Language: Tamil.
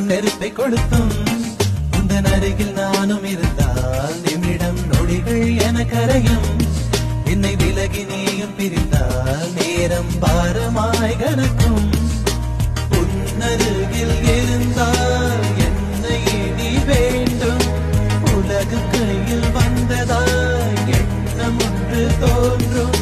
நெஞ்சம் நெருப்பை கொளுத்தும். உந்தன் அருகில் நானும் இருந்தால் நிமிடம் நொடிகள் என கரையும். என்னை விலகி நீயும் பிரிந்தால் நேரம் பாரமாய் கனக்கும். உன்னருகில் இருந்தால் என்னை நீ வேண்டும். உலகு கையில் வந்ததாய் எண்ணம் ஒன்று தோன்றும்.